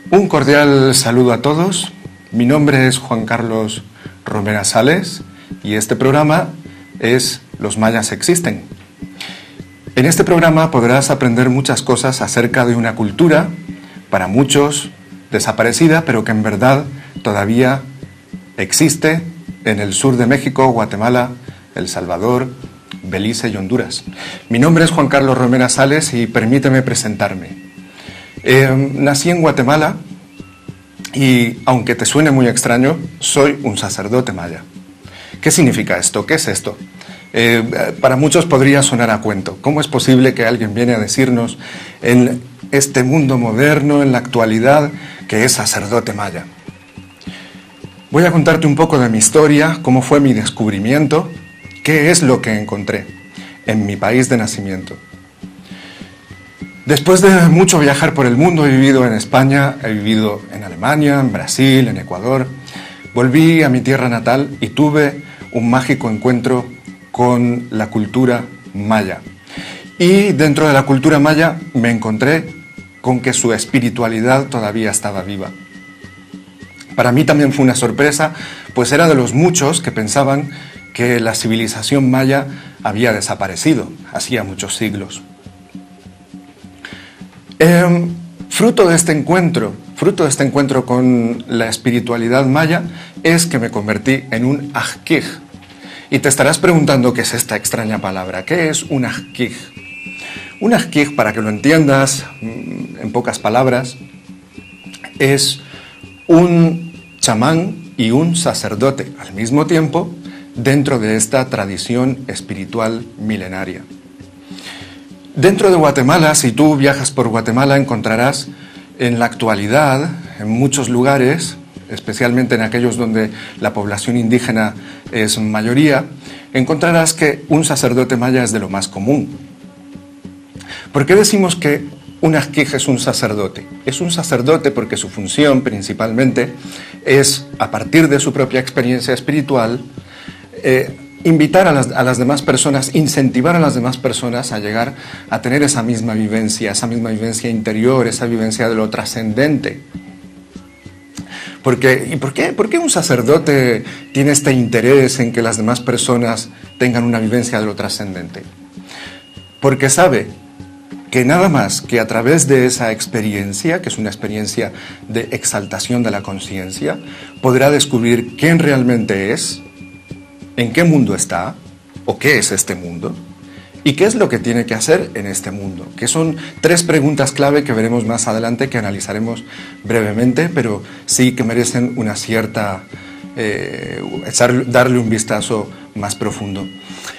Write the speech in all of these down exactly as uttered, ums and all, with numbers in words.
Un cordial saludo a todos. Mi nombre es Juan Carlos Romera Sales y este programa es Los Mayas Existen. En este programa podrás aprender muchas cosas acerca de una cultura, para muchos desaparecida, pero que en verdad todavía existe en el sur de México, Guatemala, El Salvador, Belice y Honduras. Mi nombre es Juan Carlos Romera Sales y permíteme presentarme. Eh, nací en Guatemala y, aunque te suene muy extraño, soy un sacerdote maya. ¿Qué significa esto? ¿Qué es esto? Eh, para muchos podría sonar a cuento. ¿Cómo es posible que alguien viene a decirnos en este mundo moderno, en la actualidad, que es sacerdote maya? Voy a contarte un poco de mi historia, cómo fue mi descubrimiento, qué es lo que encontré en mi país de nacimiento. Después de mucho viajar por el mundo, he vivido en España, he vivido en Alemania, en Brasil, en Ecuador. Volví a mi tierra natal y tuve un mágico encuentro con la cultura maya. Y dentro de la cultura maya me encontré con que su espiritualidad todavía estaba viva. Para mí también fue una sorpresa, pues era de los muchos que pensaban que la civilización maya había desaparecido hacía muchos siglos. Eh, fruto de este encuentro, fruto de este encuentro con la espiritualidad maya, es que me convertí en un ajkij. Y te estarás preguntando qué es esta extraña palabra. ¿Qué es un ajkij? Un ajkij, para que lo entiendas en pocas palabras, es un chamán y un sacerdote al mismo tiempo dentro de esta tradición espiritual milenaria. Dentro de Guatemala, si tú viajas por Guatemala, encontrarás en la actualidad, en muchos lugares, especialmente en aquellos donde la población indígena es mayoría, encontrarás que un sacerdote maya es de lo más común. ¿Por qué decimos que un ajkij es un sacerdote? Es un sacerdote porque su función principalmente es, a partir de su propia experiencia espiritual, eh, invitar a las, a las demás personas, incentivar a las demás personas a llegar a tener esa misma vivencia, esa misma vivencia interior, esa vivencia de lo trascendente. Porque, ¿y por qué, por qué un sacerdote tiene este interés en que las demás personas tengan una vivencia de lo trascendente? Porque sabe que nada más que a través de esa experiencia, que es una experiencia de exaltación de la conciencia, podrá descubrir quién realmente es, en qué mundo está, o qué es este mundo, y qué es lo que tiene que hacer en este mundo, que son tres preguntas clave que veremos más adelante, que analizaremos brevemente, pero sí que merecen una cierta, eh, echar, darle un vistazo más profundo.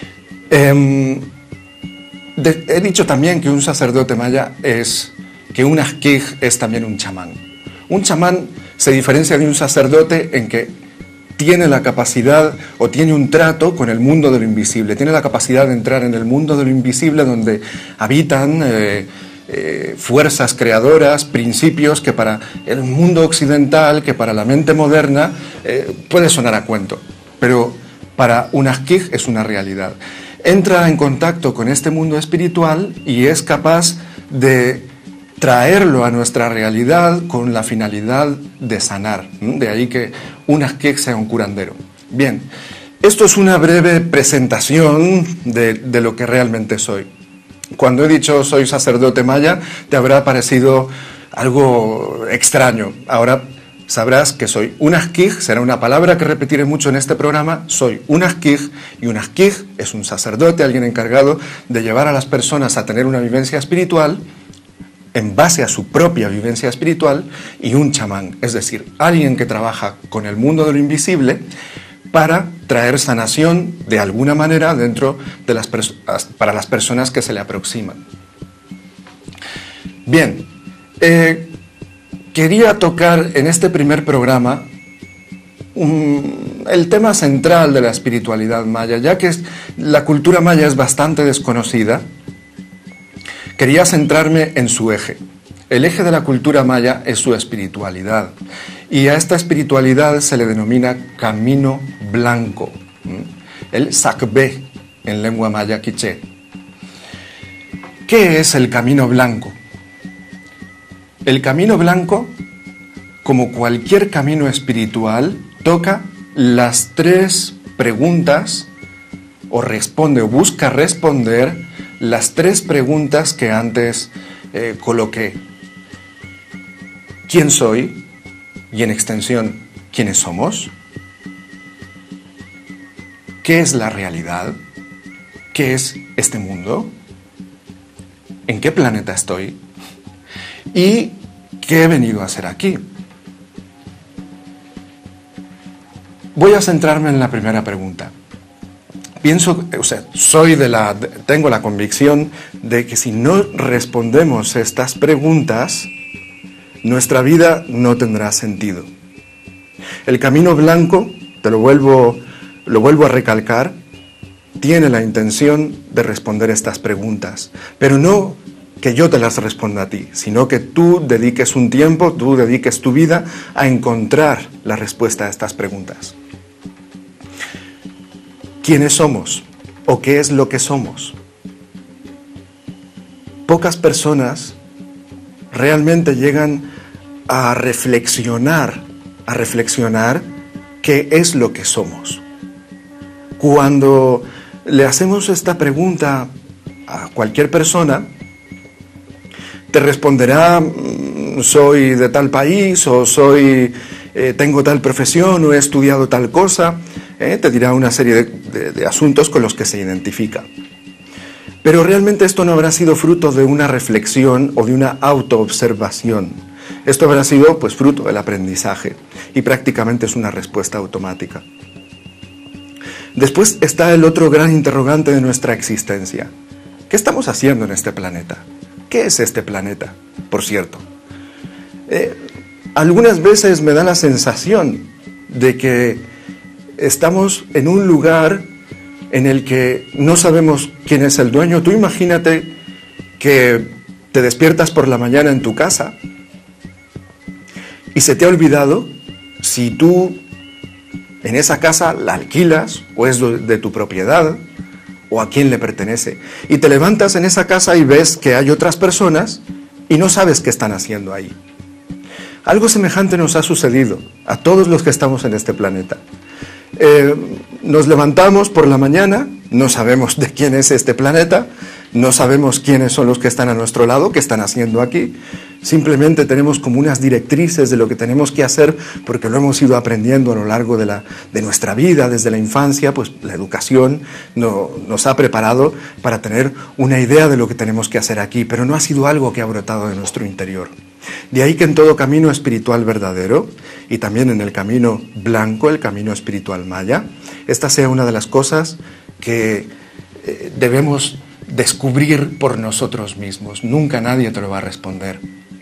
Eh, de, he dicho también que un sacerdote maya es, que un ajkij es también un chamán. Un chamán se diferencia de un sacerdote en que tiene la capacidad o tiene un trato con el mundo de lo invisible, tiene la capacidad de entrar en el mundo de lo invisible donde habitan eh, eh, fuerzas creadoras, principios que para el mundo occidental, que para la mente moderna eh, puede sonar a cuento, pero para un ajkij es una realidad. Entra en contacto con este mundo espiritual y es capaz de traerlo a nuestra realidad con la finalidad de sanar. De ahí que un ajkij sea un curandero. Bien, esto es una breve presentación de, de lo que realmente soy. Cuando he dicho soy sacerdote maya, te habrá parecido algo extraño. Ahora sabrás que soy un ajkij, será una palabra que repetiré mucho en este programa. Soy un ajkij, y un ajkij es un sacerdote, alguien encargado de llevar a las personas a tener una vivencia espiritual en base a su propia vivencia espiritual, y un chamán, es decir, alguien que trabaja con el mundo de lo invisible para traer sanación de alguna manera dentro de las para las personas que se le aproximan. Bien, eh, quería tocar en este primer programa um, el tema central de la espiritualidad maya, ya que la cultura maya es bastante desconocida. Quería centrarme en su eje. El eje de la cultura maya es su espiritualidad, y a esta espiritualidad se le denomina camino blanco, el sakbe en lengua maya quiché. ¿Qué es el camino blanco? El camino blanco como cualquier camino espiritual, toca las tres preguntas, o responde, o busca responder las tres preguntas que antes eh, coloqué. ¿Quién soy? Y en extensión, ¿quiénes somos? ¿Qué es la realidad? ¿Qué es este mundo? ¿En qué planeta estoy? ¿Y qué he venido a hacer aquí? Voy a centrarme en la primera pregunta. Pienso, o sea, soy de la, tengo la convicción de que si no respondemos estas preguntas, nuestra vida no tendrá sentido. El camino blanco, te lo vuelvo, lo vuelvo a recalcar, tiene la intención de responder estas preguntas, pero no que yo te las responda a ti, sino que tú dediques un tiempo, tú dediques tu vida a encontrar la respuesta a estas preguntas. ¿Quiénes somos? ¿O qué es lo que somos? Pocas personas realmente llegan a reflexionar, a reflexionar qué es lo que somos. Cuando le hacemos esta pregunta a cualquier persona, te responderá, soy de tal país, o soy, eh, tengo tal profesión, o he estudiado tal cosa. Eh, te dirá una serie de, de, de asuntos con los que se identifica. Pero realmente esto no habrá sido fruto de una reflexión o de una autoobservación. Esto habrá sido pues fruto del aprendizaje y prácticamente es una respuesta automática. Después está el otro gran interrogante de nuestra existencia. ¿Qué estamos haciendo en este planeta? ¿Qué es este planeta, por cierto? Eh, algunas veces me da la sensación de que estamos en un lugar en el que no sabemos quién es el dueño. Tú imagínate que te despiertas por la mañana en tu casa y se te ha olvidado si tú en esa casa la alquilas o es de tu propiedad o a quién le pertenece. Y te levantas en esa casa y ves que hay otras personas y no sabes qué están haciendo ahí. Algo semejante nos ha sucedido a todos los que estamos en este planeta. Eh, nos levantamos por la mañana, no sabemos de quién es este planeta, no sabemos quiénes son los que están a nuestro lado, qué están haciendo aquí. Simplemente tenemos como unas directrices de lo que tenemos que hacer porque lo hemos ido aprendiendo a lo largo de, la, de nuestra vida, desde la infancia. Pues la educación no, nos ha preparado para tener una idea de lo que tenemos que hacer aquí, pero no ha sido algo que ha brotado de nuestro interior. De ahí que en todo camino espiritual verdadero y también en el camino blanco, el camino espiritual maya, esta sea una de las cosas que eh, debemos descubrir por nosotros mismos. Nunca nadie te lo va a responder.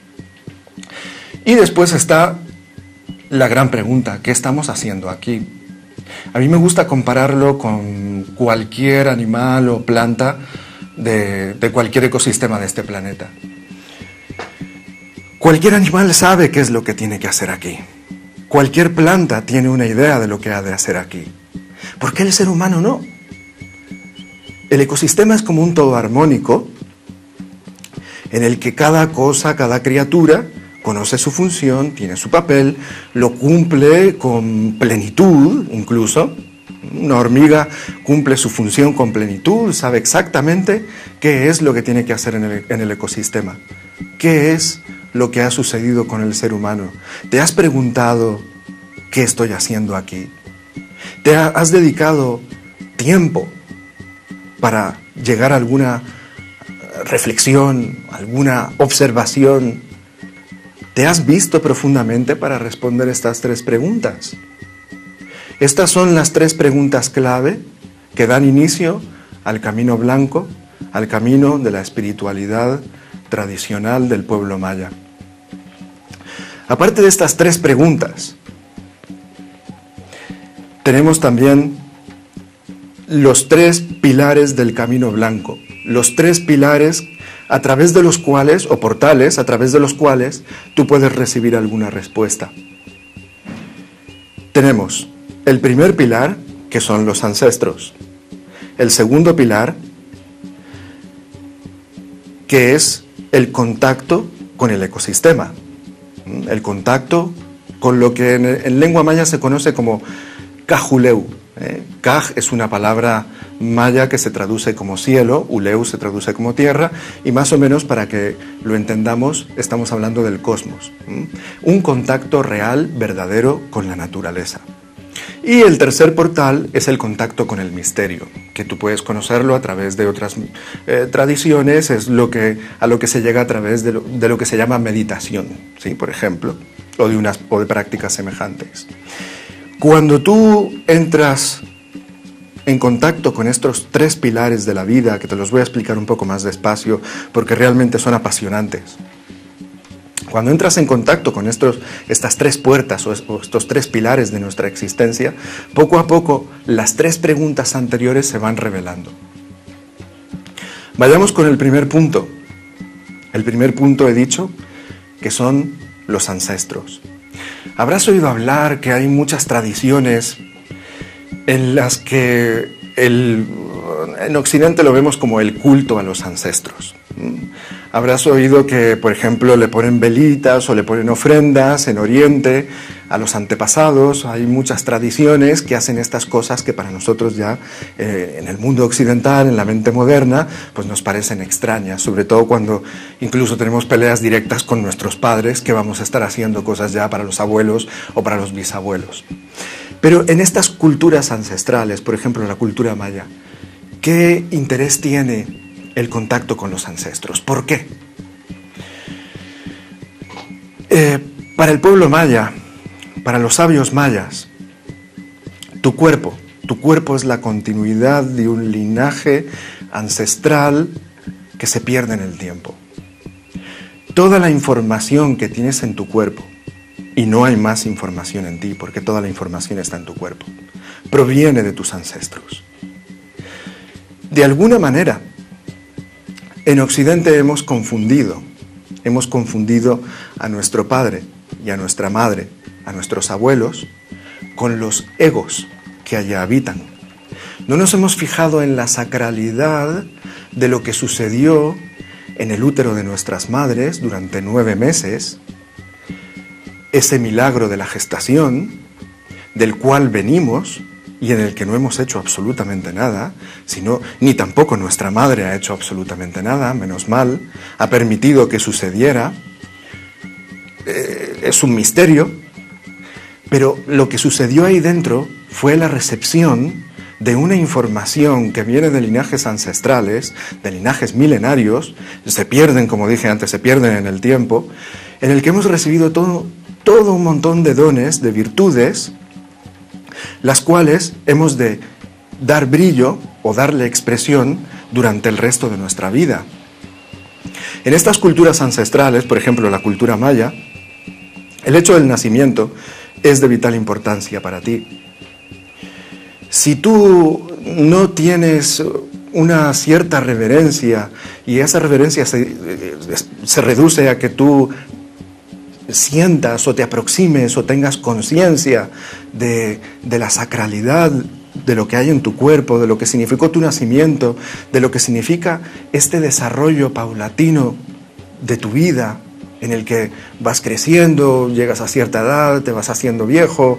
Y después está la gran pregunta, ¿qué estamos haciendo aquí? A mí me gusta compararlo con cualquier animal o planta de, de cualquier ecosistema de este planeta. Cualquier animal sabe qué es lo que tiene que hacer aquí. Cualquier planta tiene una idea de lo que ha de hacer aquí. ¿Por qué el ser humano no? El ecosistema es como un todo armónico en el que cada cosa, cada criatura conoce su función, tiene su papel, lo cumple con plenitud incluso. Una hormiga cumple su función con plenitud, sabe exactamente qué es lo que tiene que hacer en el, en el ecosistema. ¿Qué es lo que ha sucedido con el ser humano? ¿Te has preguntado qué estoy haciendo aquí? ¿Te has dedicado tiempo para llegar a alguna reflexión, alguna observación? ¿Te has visto profundamente para responder estas tres preguntas? Estas son las tres preguntas clave que dan inicio al camino blanco, al camino de la espiritualidad tradicional del pueblo maya. Aparte de estas tres preguntas, tenemos también los tres pilares del camino blanco, los tres pilares a través de los cuales, o portales, a través de los cuales tú puedes recibir alguna respuesta. Tenemos el primer pilar, que son los ancestros. El segundo pilar, que es el contacto con el ecosistema, el contacto con lo que en, en lengua maya se conoce como Cajuleu. ¿eh? Caj es una palabra maya que se traduce como cielo, Uleu se traduce como tierra, y más o menos para que lo entendamos estamos hablando del cosmos. ¿eh? Un contacto real, verdadero con la naturaleza. Y el tercer portal es el contacto con el misterio, que tú puedes conocerlo a través de otras eh, tradiciones, es lo que, a lo que se llega a través de lo, de lo que se llama meditación, ¿sí? Por ejemplo, o de, unas, o de prácticas semejantes. Cuando tú entras en contacto con estos tres pilares de la vida, que te los voy a explicar un poco más despacio, porque realmente son apasionantes. Cuando entras en contacto con estos, estas tres puertas o estos tres pilares de nuestra existencia, poco a poco las tres preguntas anteriores se van revelando. Vayamos con el primer punto. El primer punto he dicho que son los ancestros. Habrás oído hablar que hay muchas tradiciones en las que el, en Occidente lo vemos como el culto a los ancestros. Habrás oído que, por ejemplo, le ponen velitas o le ponen ofrendas en Oriente a los antepasados. Hay muchas tradiciones que hacen estas cosas que para nosotros ya eh, en el mundo occidental, en la mente moderna, pues nos parecen extrañas, sobre todo cuando incluso tenemos peleas directas con nuestros padres, que vamos a estar haciendo cosas ya para los abuelos o para los bisabuelos. Pero en estas culturas ancestrales, por ejemplo la cultura maya, ¿qué interés tiene el contacto con los ancestros? ¿Por qué? Eh, para el pueblo maya, para los sabios mayas, tu cuerpo, tu cuerpo es la continuidad de un linaje ancestral que se pierde en el tiempo. Toda la información que tienes en tu cuerpo, y no hay más información en ti, porque toda la información está en tu cuerpo, proviene de tus ancestros. De alguna manera, en Occidente hemos confundido, hemos confundido a nuestro padre y a nuestra madre, a nuestros abuelos, con los egos que allá habitan. No nos hemos fijado en la sacralidad de lo que sucedió en el útero de nuestras madres durante nueve meses, ese milagro de la gestación, del cual venimos y en el que no hemos hecho absolutamente nada, sino, ni tampoco nuestra madre ha hecho absolutamente nada, menos mal, ha permitido que sucediera, eh, es un misterio, pero lo que sucedió ahí dentro fue la recepción de una información que viene de linajes ancestrales, de linajes milenarios, se pierden, como dije antes, se pierden en el tiempo, en el que hemos recibido todo, todo un montón de dones, de virtudes, las cuales hemos de dar brillo o darle expresión durante el resto de nuestra vida. En estas culturas ancestrales, por ejemplo la cultura maya, el hecho del nacimiento es de vital importancia para ti. Si tú no tienes una cierta reverencia y esa reverencia se, se reduce a que tú sientas o te aproximes o tengas conciencia de, de la sacralidad de lo que hay en tu cuerpo, de lo que significó tu nacimiento, de lo que significa este desarrollo paulatino de tu vida, en el que vas creciendo, llegas a cierta edad, te vas haciendo viejo.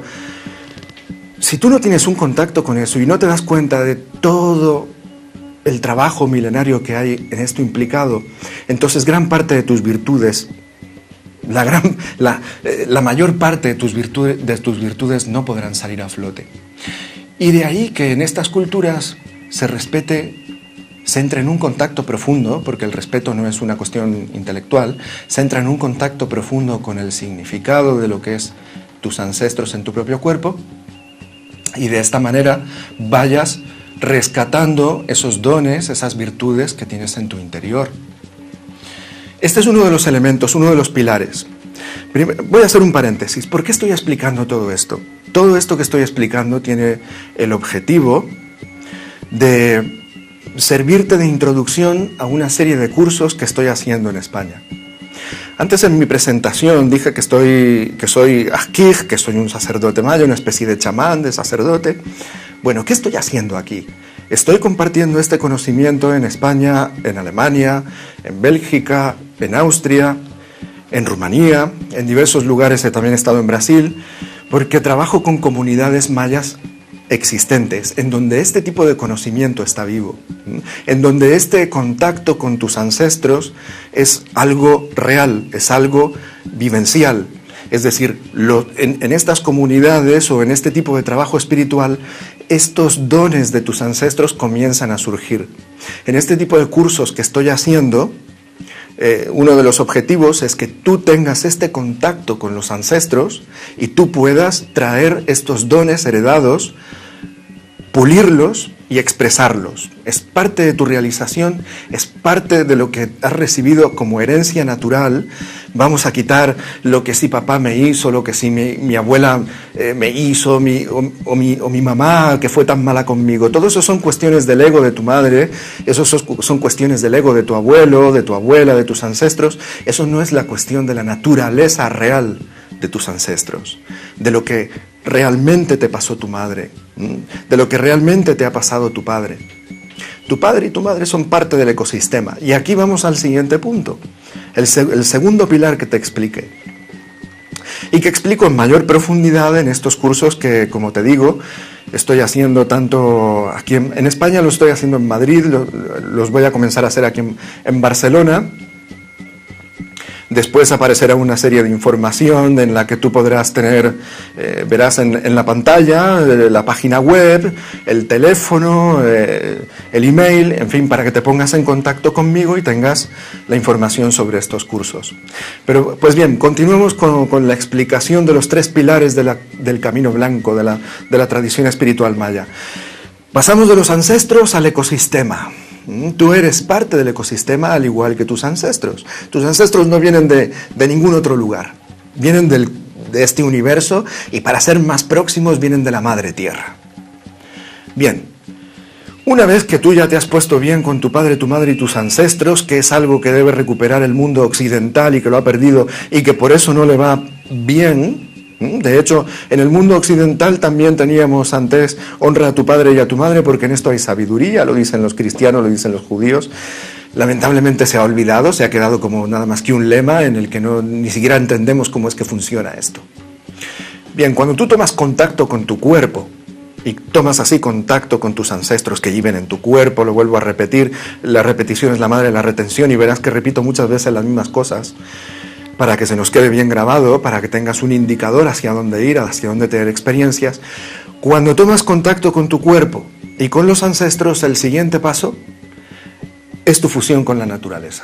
Si tú no tienes un contacto con eso y no te das cuenta de todo el trabajo milenario que hay en esto implicado, entonces gran parte de tus virtudes La, gran, la, la mayor parte de tus, virtudes, de tus virtudes no podrán salir a flote. Y de ahí que en estas culturas se respete, se entra en un contacto profundo, porque el respeto no es una cuestión intelectual, se entra en un contacto profundo con el significado de lo que es tus ancestros en tu propio cuerpo, y de esta manera vayas rescatando esos dones, esas virtudes que tienes en tu interior. Este es uno de los elementos, uno de los pilares. Voy a hacer un paréntesis. ¿Por qué estoy explicando todo esto? Todo esto que estoy explicando tiene el objetivo de servirte de introducción a una serie de cursos que estoy haciendo en España. Antes en mi presentación dije que, estoy, que soy ajkij, que soy un sacerdote maya, una especie de chamán, de sacerdote. Bueno, ¿qué estoy haciendo aquí? Estoy compartiendo este conocimiento en España, en Alemania, en Bélgica, en Austria, en Rumanía, en diversos lugares, he también estado en Brasil, porque trabajo con comunidades mayas existentes, en donde este tipo de conocimiento está vivo, en donde este contacto con tus ancestros es algo real, es algo vivencial. Es decir, lo, en, en estas comunidades o en este tipo de trabajo espiritual, estos dones de tus ancestros comienzan a surgir. En este tipo de cursos que estoy haciendo, eh, uno de los objetivos es que tú tengas este contacto con los ancestros y tú puedas traer estos dones heredados, pulirlos y expresarlos. Es parte de tu realización, es parte de lo que has recibido como herencia natural. Vamos a quitar lo que sí papá me hizo, lo que sí mi, mi abuela eh, me hizo, mi, o, o, mi, o mi mamá que fue tan mala conmigo. Todo eso son cuestiones del ego de tu madre, eso son, son cuestiones del ego de tu abuelo, de tu abuela, de tus ancestros. Eso no es la cuestión de la naturaleza real de tus ancestros, de lo que realmente te pasó tu madre, de lo que realmente te ha pasado tu padre. Tu padre y tu madre son parte del ecosistema. Y aquí vamos al siguiente punto, el, seg el segundo pilar que te expliqué. Y que explico en mayor profundidad en estos cursos que, como te digo, estoy haciendo tanto aquí en, en España, lo estoy haciendo en Madrid, lo, los voy a comenzar a hacer aquí en, en Barcelona. Después aparecerá una serie de información en la que tú podrás tener, eh, verás en, en la pantalla, eh, la página web, el teléfono, eh, el email, en fin, para que te pongas en contacto conmigo y tengas la información sobre estos cursos. Pero, pues bien, continuemos con, con la explicación de los tres pilares de la, del camino blanco, de la, de la tradición espiritual maya. Pasamos de los ancestros al ecosistema. Tú eres parte del ecosistema al igual que tus ancestros. Tus ancestros no vienen de, de ningún otro lugar. Vienen del, de este universo y para ser más próximos vienen de la Madre Tierra. Bien, una vez que tú ya te has puesto bien con tu padre, tu madre y tus ancestros, que es algo que debe recuperar el mundo occidental y que lo ha perdido y que por eso no le va bien. De hecho, en el mundo occidental también teníamos antes honra a tu padre y a tu madre, porque en esto hay sabiduría, lo dicen los cristianos, lo dicen los judíos. Lamentablemente se ha olvidado, se ha quedado como nada más que un lema en el que no, ni siquiera entendemos cómo es que funciona esto. Bien, cuando tú tomas contacto con tu cuerpo y tomas así contacto con tus ancestros que viven en tu cuerpo, lo vuelvo a repetir, la repetición es la madre de la retención y verás que repito muchas veces las mismas cosas, para que se nos quede bien grabado, para que tengas un indicador hacia dónde ir, hacia dónde tener experiencias. Cuando tomas contacto con tu cuerpo y con los ancestros, el siguiente paso es tu fusión con la naturaleza.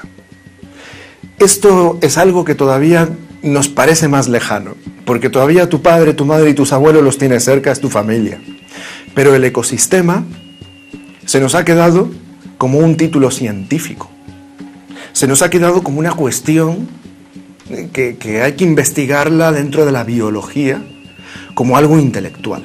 Esto es algo que todavía nos parece más lejano, porque todavía tu padre, tu madre y tus abuelos los tienes cerca, es tu familia. Pero el ecosistema se nos ha quedado como un título científico. Se nos ha quedado como una cuestión Que, que hay que investigarla dentro de la biología como algo intelectual.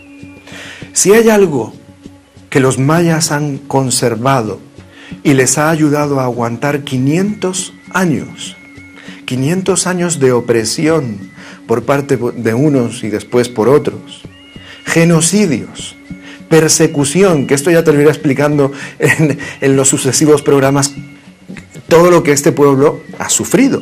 Si hay algo que los mayas han conservado y les ha ayudado a aguantar quinientos años, quinientos años de opresión por parte de unos y después por otros, genocidios, persecución, que esto ya te lo iré explicando en, en los sucesivos programas, todo lo que este pueblo ha sufrido.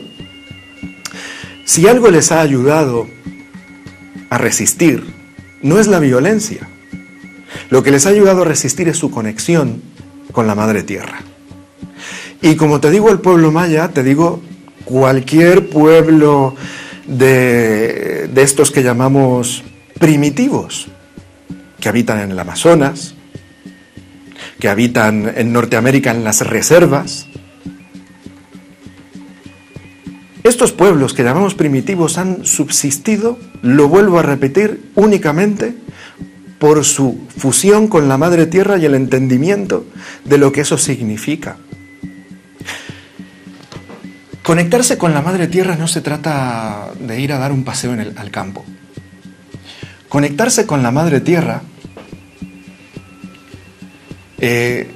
Si algo les ha ayudado a resistir, no es la violencia. Lo que les ha ayudado a resistir es su conexión con la Madre Tierra. Y como te digo el pueblo maya, te digo cualquier pueblo de, de estos que llamamos primitivos, que habitan en el Amazonas, que habitan en Norteamérica en las reservas. Estos pueblos que llamamos primitivos han subsistido, lo vuelvo a repetir, únicamente por su fusión con la Madre Tierra y el entendimiento de lo que eso significa. Conectarse con la Madre Tierra no se trata de ir a dar un paseo en el, al campo. Conectarse con la Madre Tierra eh,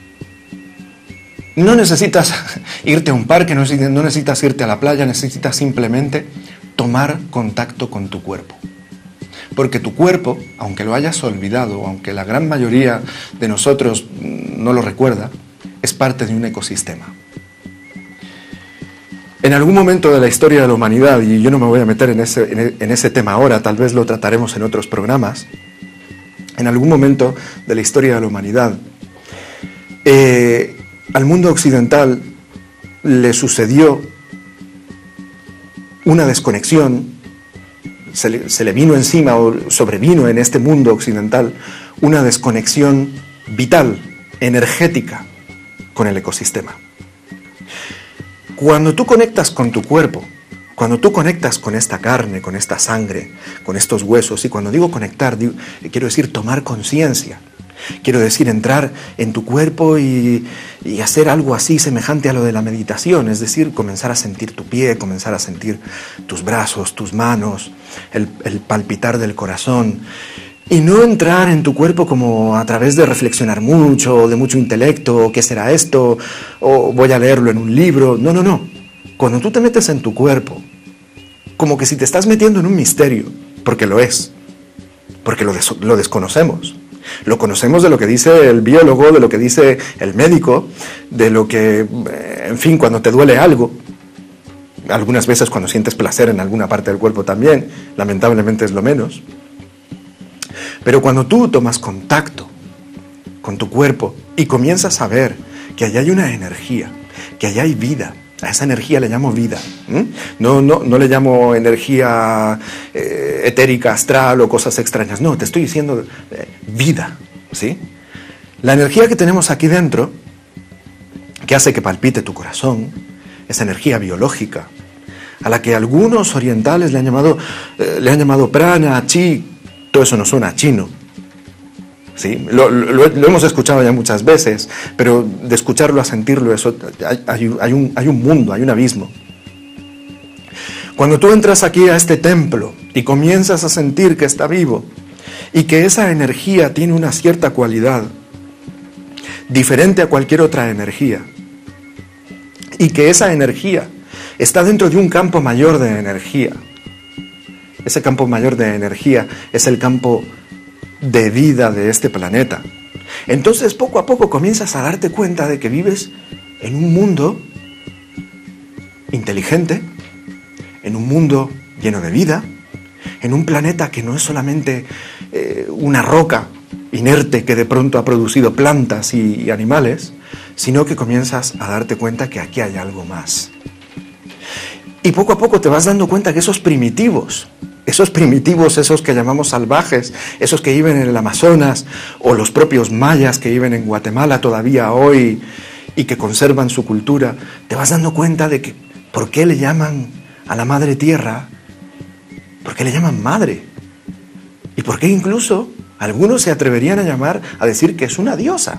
no necesitas irte a un parque, no necesitas irte a la playa, necesitas simplemente tomar contacto con tu cuerpo. Porque tu cuerpo, aunque lo hayas olvidado, aunque la gran mayoría de nosotros no lo recuerda, es parte de un ecosistema. En algún momento de la historia de la humanidad, y yo no me voy a meter en ese, en, en ese tema ahora, tal vez lo trataremos en otros programas, en algún momento de la historia de la humanidad, eh, al mundo occidental le sucedió una desconexión, se le, se le vino encima o sobrevino en este mundo occidental una desconexión vital, energética con el ecosistema. Cuando tú conectas con tu cuerpo, cuando tú conectas con esta carne, con esta sangre, con estos huesos, y cuando digo conectar, digo, quiero decir tomar conciencia, quiero decir entrar en tu cuerpo y, y hacer algo así semejante a lo de la meditación, es decir, comenzar a sentir tu pie, comenzar a sentir tus brazos, tus manos, el, el palpitar del corazón, y no entrar en tu cuerpo como a través de reflexionar mucho, de mucho intelecto, ¿qué será esto? O voy a leerlo en un libro. No, no, no. Cuando tú te metes en tu cuerpo, como que si te estás metiendo en un misterio, porque lo es, porque lo, des lo desconocemos. Lo conocemos de lo que dice el biólogo, de lo que dice el médico, de lo que, en fin, cuando te duele algo, algunas veces cuando sientes placer en alguna parte del cuerpo también, lamentablemente es lo menos. Pero cuando tú tomas contacto con tu cuerpo y comienzas a ver que allá hay una energía, que allá hay vida, a esa energía le llamo vida. ¿Mm? No, no, no le llamo energía eh, etérica, astral o cosas extrañas. No, te estoy diciendo eh, vida, ¿sí? La energía que tenemos aquí dentro, que hace que palpite tu corazón, esa energía biológica, a la que algunos orientales le han llamado, eh, le han llamado prana, chi. Todo eso nos suena a chino, ¿sí? Lo, lo, lo hemos escuchado ya muchas veces, pero de escucharlo a sentirlo, eso, hay, hay, hay, un, hay un mundo, hay un abismo. Cuando tú entras aquí a este templo y comienzas a sentir que está vivo y que esa energía tiene una cierta cualidad diferente a cualquier otra energía, y que esa energía está dentro de un campo mayor de energía, ese campo mayor de energía es el campo de vida de este planeta. Entonces, poco a poco comienzas a darte cuenta de que vives en un mundo inteligente, en un mundo lleno de vida, en un planeta que no es solamente eh, una roca inerte que de pronto ha producido plantas y, y animales, sino que comienzas a darte cuenta que aquí hay algo más. Y poco a poco te vas dando cuenta que esos primitivos, esos primitivos, esos que llamamos salvajes, esos que viven en el Amazonas, o los propios mayas que viven en Guatemala todavía hoy y que conservan su cultura, te vas dando cuenta de que ¿por qué le llaman a la madre tierra? ¿Por qué le llaman madre? ¿Y por qué incluso algunos se atreverían a llamar, a decir que es una diosa?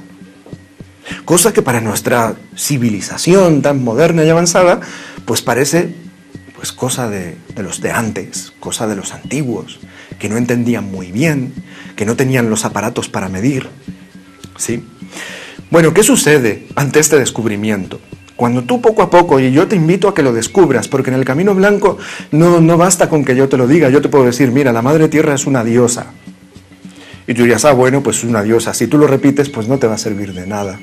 Cosa que para nuestra civilización tan moderna y avanzada, pues parece pues cosa de, de los de antes, cosa de los antiguos, que no entendían muy bien, que no tenían los aparatos para medir, ¿sí? Bueno, ¿qué sucede ante este descubrimiento? Cuando tú poco a poco, y yo te invito a que lo descubras, porque en el Camino Blanco no, no basta con que yo te lo diga, yo te puedo decir, mira, la Madre Tierra es una diosa. Y tú dirías, ah, bueno, pues es una diosa. Si tú lo repites, pues no te va a servir de nada.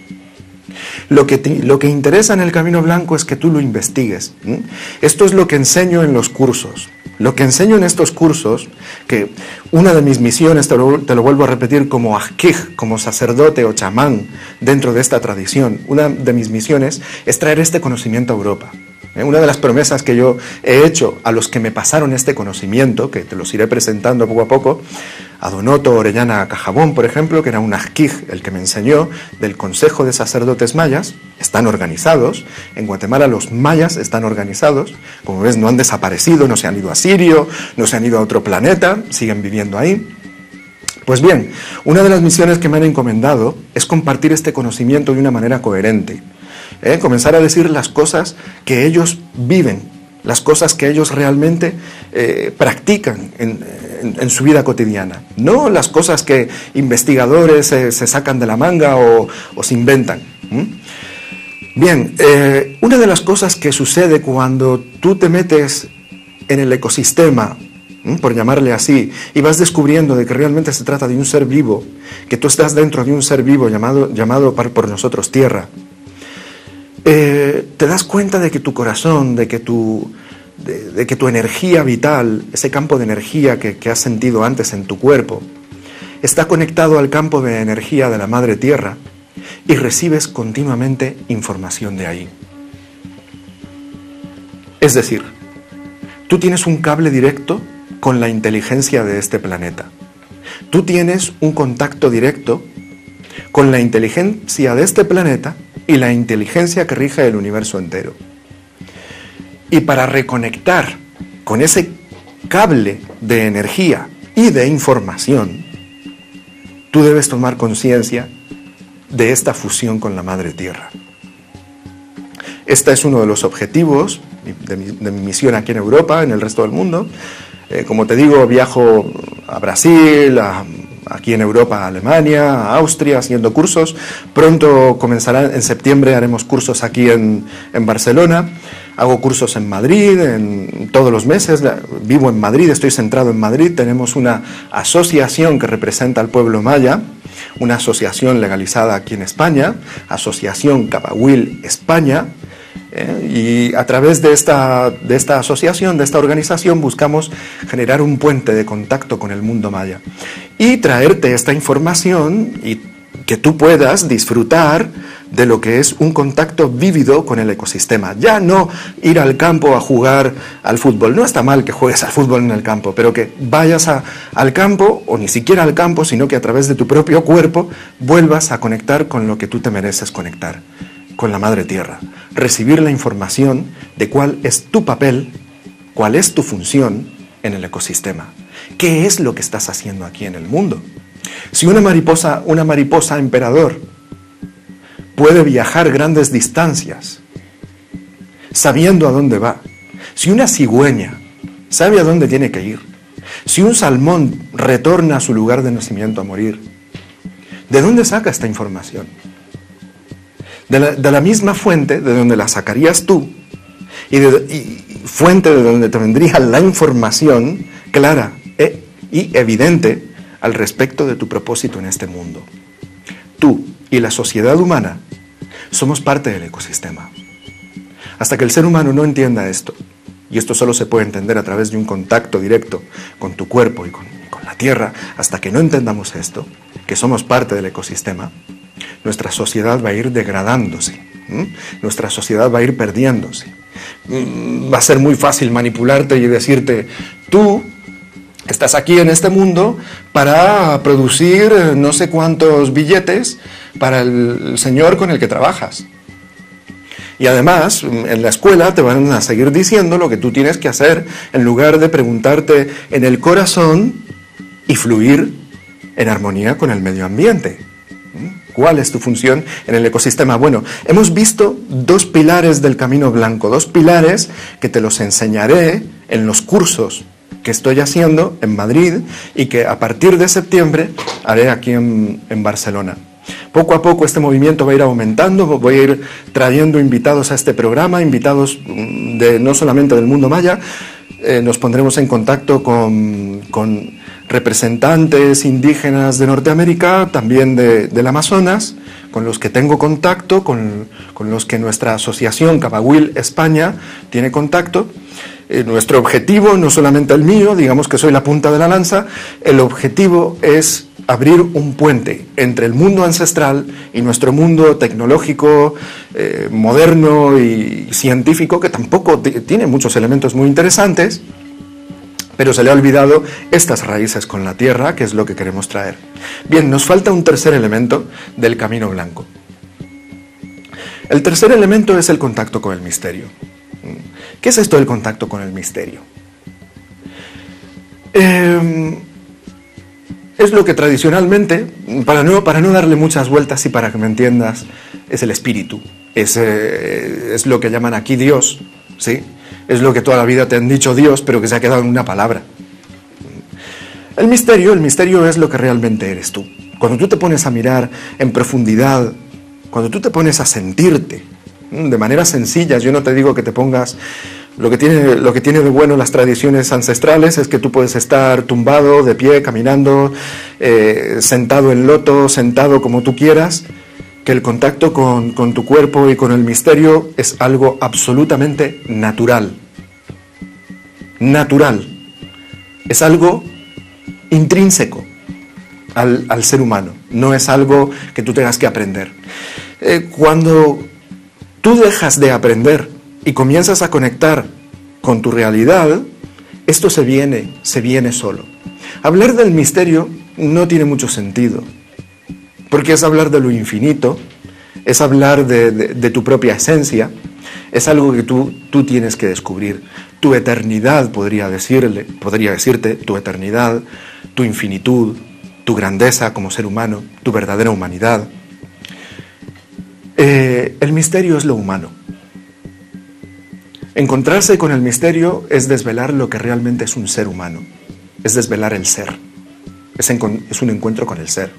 Lo que, te, lo que interesa en el Camino Blanco es que tú lo investigues. ¿Mm? Esto es lo que enseño en los cursos. Lo que enseño en estos cursos, que una de mis misiones, te lo, te lo vuelvo a repetir, como ajkij, como sacerdote o chamán dentro de esta tradición, una de mis misiones es traer este conocimiento a Europa. ¿Eh? Una de las promesas que yo he hecho a los que me pasaron este conocimiento, que te los iré presentando poco a poco, a Don Otto Orellana Cajabón, por ejemplo, que era un ajkij, el que me enseñó, del Consejo de Sacerdotes Mayas, están organizados, en Guatemala los mayas están organizados, como ves no han desaparecido, no se han ido a Sirio, no se han ido a otro planeta, siguen viviendo ahí. Pues bien, una de las misiones que me han encomendado es compartir este conocimiento de una manera coherente, ¿eh? Comenzar a decir las cosas que ellos viven, las cosas que ellos realmente eh, practican en, en, en su vida cotidiana, no las cosas que investigadores eh, se sacan de la manga o, o se inventan. ¿Mm? Bien, eh, una de las cosas que sucede cuando tú te metes en el ecosistema, ¿Mm? por llamarle así, y vas descubriendo de que realmente se trata de un ser vivo, que tú estás dentro de un ser vivo llamado, llamado por nosotros tierra, eh, te das cuenta de que tu corazón, de que tu, de, de que tu energía vital, ese campo de energía que, que has sentido antes en tu cuerpo, está conectado al campo de energía de la Madre Tierra y recibes continuamente información de ahí. Es decir, tú tienes un cable directo con la inteligencia de este planeta. Tú tienes un contacto directo con la inteligencia de este planeta y la inteligencia que rige el universo entero. Y para reconectar con ese cable de energía y de información, tú debes tomar conciencia de esta fusión con la Madre Tierra. Este es uno de los objetivos de mi, de mi misión aquí en Europa, en el resto del mundo. Eh, como te digo, viajo a Brasil, a, aquí en Europa, a Alemania, a Austria, haciendo cursos. Pronto comenzará, en septiembre haremos cursos aquí en, en Barcelona. Hago cursos en Madrid, en todos los meses. Vivo en Madrid, estoy centrado en Madrid. Tenemos una asociación que representa al pueblo maya, una asociación legalizada aquí en España, Asociación Cabahuil España. Eh, y a través de esta, de esta asociación, de esta organización, buscamos generar un puente de contacto con el mundo maya y traerte esta información y que tú puedas disfrutar de lo que es un contacto vívido con el ecosistema. Ya no ir al campo a jugar al fútbol. No está mal que juegues al fútbol en el campo, pero que vayas a, al campo, o ni siquiera al campo, sino que a través de tu propio cuerpo vuelvas a conectar con lo que tú te mereces conectar, con la Madre Tierra. Recibir la información de cuál es tu papel, cuál es tu función en el ecosistema. ¿Qué es lo que estás haciendo aquí en el mundo? Si una mariposa, una mariposa emperador puede viajar grandes distancias sabiendo a dónde va, si una cigüeña sabe a dónde tiene que ir, si un salmón retorna a su lugar de nacimiento a morir, ¿de dónde saca esta información? De la, de la misma fuente de donde la sacarías tú y, de, y fuente de donde te vendría la información clara e, y evidente al respecto de tu propósito en este mundo. Tú y la sociedad humana somos parte del ecosistema. Hasta que el ser humano no entienda esto, y esto solo se puede entender a través de un contacto directo con tu cuerpo y con, con la tierra, hasta que no entendamos esto, que somos parte del ecosistema, nuestra sociedad va a ir degradándose, ¿m? Nuestra sociedad va a ir perdiéndose. Va a ser muy fácil manipularte y decirte, tú estás aquí en este mundo para producir no sé cuántos billetes para el señor con el que trabajas. Y además, en la escuela te van a seguir diciendo lo que tú tienes que hacer en lugar de preguntarte en el corazón y fluir en armonía con el medio ambiente. ¿Cuál es tu función en el ecosistema? Bueno, hemos visto dos pilares del Camino Blanco, dos pilares que te los enseñaré en los cursos que estoy haciendo en Madrid y que a partir de septiembre haré aquí en, en Barcelona. Poco a poco este movimiento va a ir aumentando, voy a ir trayendo invitados a este programa, invitados de no solamente del mundo maya, eh, nos pondremos en contacto con, con representantes indígenas de Norteamérica, también de, del Amazonas, con los que tengo contacto, con, con los que nuestra asociación Cabahuil España tiene contacto. Eh, nuestro objetivo, no solamente el mío, digamos que soy la punta de la lanza, el objetivo es abrir un puente entre el mundo ancestral y nuestro mundo tecnológico, eh, moderno y científico, que tampoco tiene muchos elementos muy interesantes, pero se le ha olvidado estas raíces con la tierra, que es lo que queremos traer. Bien, nos falta un tercer elemento del Camino Blanco. El tercer elemento es el contacto con el misterio. ¿Qué es esto del contacto con el misterio? Eh, es lo que tradicionalmente, para no, para no darle muchas vueltas y para que me entiendas, es el espíritu. Es, eh, es lo que llaman aquí Dios, ¿sí? Es lo que toda la vida te han dicho Dios, pero que se ha quedado en una palabra. El misterio, el misterio es lo que realmente eres tú. Cuando tú te pones a mirar en profundidad, cuando tú te pones a sentirte de manera sencilla, yo no te digo que te pongas... Lo que tiene, lo que tiene de bueno las tradiciones ancestrales es que tú puedes estar tumbado, de pie, caminando, eh, sentado en loto, sentado como tú quieras, que el contacto con, con tu cuerpo y con el misterio es algo absolutamente natural. Natural. Es algo intrínseco al, al ser humano. No es algo que tú tengas que aprender. Eh, cuando tú dejas de aprender y comienzas a conectar con tu realidad, esto se viene, se viene solo. Hablar del misterio no tiene mucho sentido, porque es hablar de lo infinito, es hablar de, de, de tu propia esencia, es algo que tú, tú tienes que descubrir. Tu eternidad, podría decirle, podría decirte, tu eternidad, tu infinitud, tu grandeza como ser humano, tu verdadera humanidad. Eh, el misterio es lo humano. Encontrarse con el misterio es desvelar lo que realmente es un ser humano, es desvelar el ser, es, en, es un encuentro con el ser.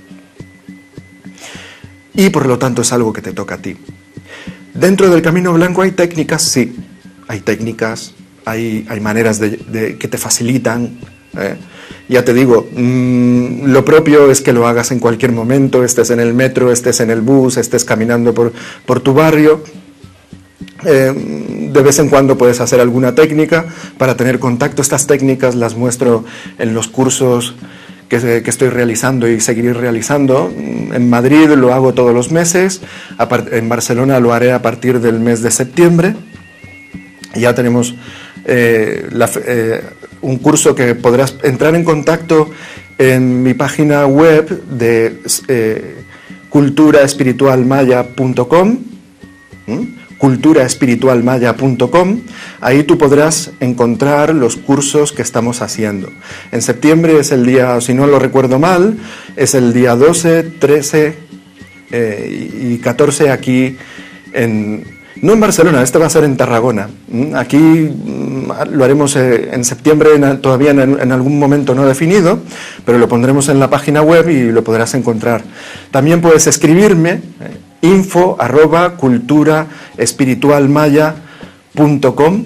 Y por lo tanto es algo que te toca a ti. Dentro del Camino Blanco hay técnicas, sí, hay técnicas, hay, hay maneras de, de, que te facilitan. ¿eh? Ya te digo, mmm, lo propio es que lo hagas en cualquier momento, estés en el metro, estés en el bus, estés caminando por, por tu barrio. Eh, de vez en cuando puedes hacer alguna técnica para tener contacto. Estas técnicas las muestro en los cursos que, que estoy realizando y seguiré realizando. En Madrid lo hago todos los meses, en Barcelona lo haré a partir del mes de septiembre. Ya tenemos eh, la, eh, un curso que podrás entrar en contacto en mi página web de eh, cultura espiritual maya punto com. ¿Mm? cultura espiritual maya punto com. Ahí tú podrás encontrar los cursos que estamos haciendo. En septiembre es el día, si no lo recuerdo mal, es el día doce, trece eh, y catorce aquí en... No en Barcelona, este va a ser en Tarragona. Aquí lo haremos en septiembre, todavía en algún momento no definido, pero lo pondremos en la página web y lo podrás encontrar. También puedes escribirme, info arroba cultura espiritual maya punto com,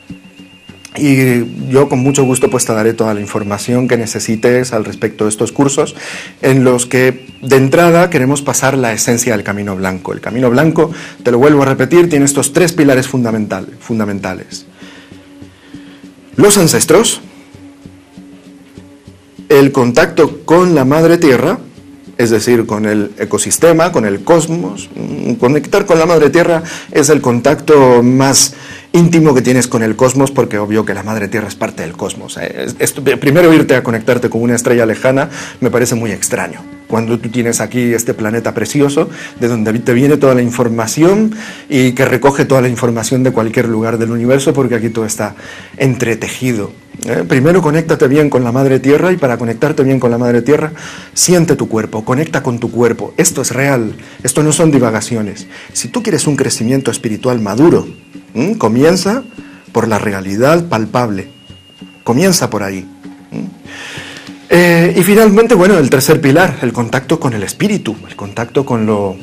y yo con mucho gusto pues te daré toda la información que necesites al respecto de estos cursos, en los que de entrada queremos pasar la esencia del Camino Blanco. El Camino Blanco, te lo vuelvo a repetir, tiene estos tres pilares fundamental, fundamentales. Los ancestros, el contacto con la Madre Tierra, es decir, con el ecosistema, con el cosmos. Conectar con la Madre Tierra es el contacto más íntimo que tienes con el cosmos, porque obvio que la Madre Tierra es parte del cosmos. Esto, primero irte a conectarte con una estrella lejana me parece muy extraño, cuando tú tienes aquí este planeta precioso, de donde te viene toda la información y que recoge toda la información de cualquier lugar del universo, porque aquí todo está entretejido. ¿Eh? Primero conéctate bien con la Madre Tierra, y para conectarte bien con la Madre Tierra, siente tu cuerpo, conecta con tu cuerpo. Esto es real, esto no son divagaciones. Si tú quieres un crecimiento espiritual maduro, ¿eh? comienza por la realidad palpable, comienza por ahí. ¿eh? Eh, y finalmente, bueno, el tercer pilar, el contacto con el espíritu, el contacto con lo,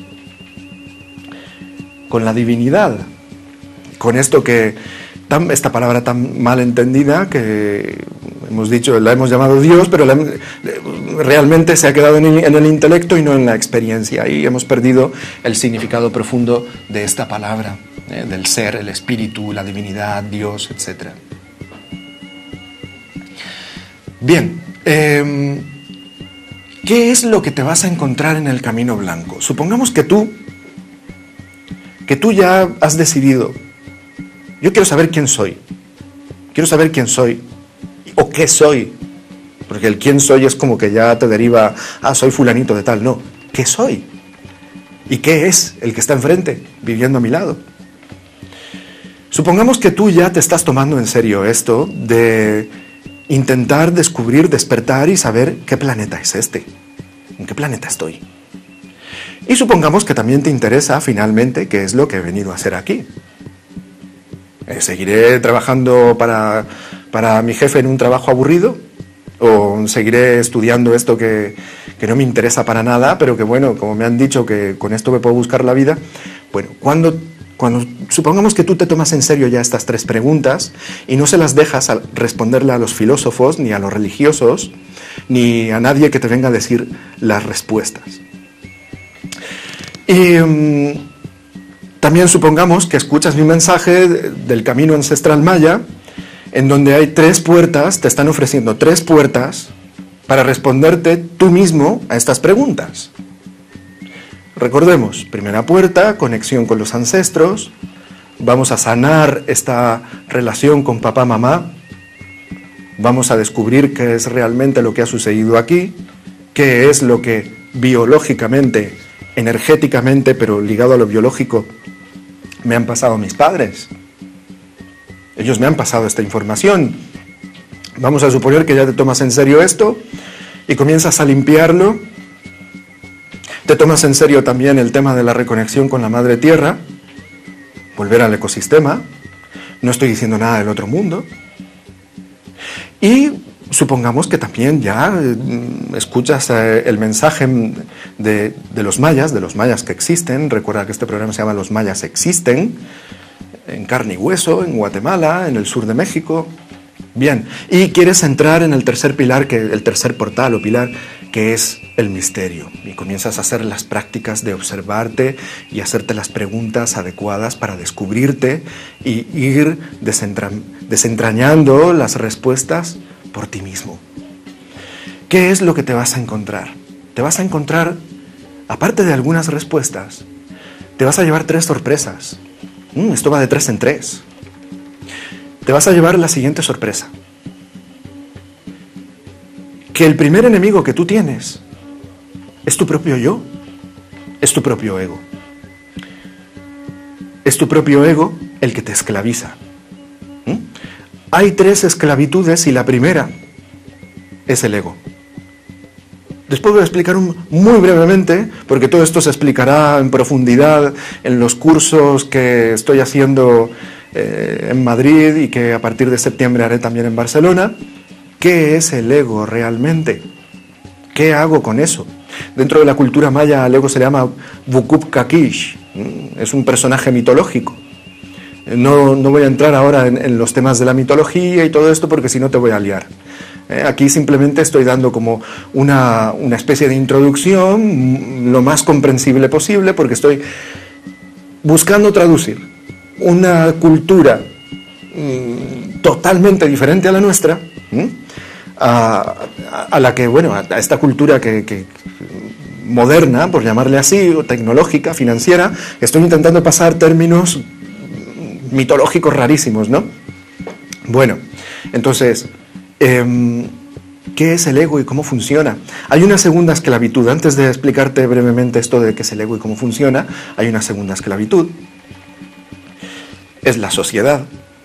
con la divinidad, con esto que... esta palabra tan mal entendida que hemos dicho, la hemos llamado Dios, pero la, realmente se ha quedado en el, en el intelecto y no en la experiencia, y hemos perdido el significado profundo de esta palabra, eh, del ser, el espíritu, la divinidad, Dios, etcétera. Bien, eh, ¿qué es lo que te vas a encontrar en el Camino Blanco? Supongamos que tú, que tú ya has decidido: yo quiero saber quién soy, quiero saber quién soy, o qué soy, porque el quién soy es como que ya te deriva, ah, soy fulanito de tal. No, ¿qué soy? ¿Y qué es el que está enfrente, viviendo a mi lado? Supongamos que tú ya te estás tomando en serio esto de intentar descubrir, despertar y saber qué planeta es este, en qué planeta estoy. Y supongamos que también te interesa finalmente qué es lo que he venido a hacer aquí. ¿Seguiré trabajando para, para mi jefe en un trabajo aburrido? ¿O seguiré estudiando esto que, que no me interesa para nada, pero que, bueno, como me han dicho que con esto me puedo buscar la vida? Bueno, cuando, cuando supongamos que tú te tomas en serio ya estas tres preguntas y no se las dejas a responderle a los filósofos, ni a los religiosos, ni a nadie que te venga a decir las respuestas. Y um, también supongamos que escuchas mi mensaje del camino ancestral maya, en donde hay tres puertas, te están ofreciendo tres puertas para responderte tú mismo a estas preguntas. Recordemos, primera puerta, conexión con los ancestros, vamos a sanar esta relación con papá, mamá, vamos a descubrir qué es realmente lo que ha sucedido aquí, qué es lo que biológicamente, energéticamente, pero ligado a lo biológico, me han pasado mis padres. Ellos me han pasado esta información. Vamos a suponer que ya te tomas en serio esto y comienzas a limpiarlo. Te tomas en serio también el tema de la reconexión con la Madre Tierra, volver al ecosistema. No estoy diciendo nada del otro mundo. Y supongamos que también ya eh, escuchas eh, el mensaje de, de los mayas, de los mayas que existen. Recuerda que este programa se llama Los Mayas Existen, en carne y hueso, en Guatemala, en el sur de México. Bien, y quieres entrar en el tercer pilar, que, el tercer portal o pilar, que es el misterio. Y comienzas a hacer las prácticas de observarte y hacerte las preguntas adecuadas para descubrirte y ir desentra desentrañando las respuestas por ti mismo. ¿Qué es lo que te vas a encontrar? Te vas a encontrar, aparte de algunas respuestas, te vas a llevar tres sorpresas. Mm, esto va de tres en tres. Te vas a llevar la siguiente sorpresa. Que el primer enemigo que tú tienes es tu propio yo, es tu propio ego. Es tu propio ego el que te esclaviza. ¿Mm? Hay tres esclavitudes y la primera es el ego. Después voy a explicar un, muy brevemente, porque todo esto se explicará en profundidad en los cursos que estoy haciendo eh, en Madrid y que a partir de septiembre haré también en Barcelona. ¿Qué es el ego realmente? ¿Qué hago con eso? Dentro de la cultura maya al ego se le llama Vukup Kakish, es un personaje mitológico. No, no voy a entrar ahora en, en los temas de la mitología y todo esto porque si no te voy a liar. Eh, aquí simplemente estoy dando como una, una especie de introducción lo más comprensible posible porque estoy buscando traducir una cultura mmm, totalmente diferente a la nuestra, ¿Mm? A, a, a la que, bueno, a esta cultura que, que moderna, por llamarle así, o tecnológica, financiera, estoy intentando pasar términos mitológicos rarísimos, ¿no? Bueno, entonces, eh, ¿qué es el ego y cómo funciona? Hay una segunda esclavitud. Antes de explicarte brevemente esto de qué es el ego y cómo funciona, hay una segunda esclavitud. Es la sociedad.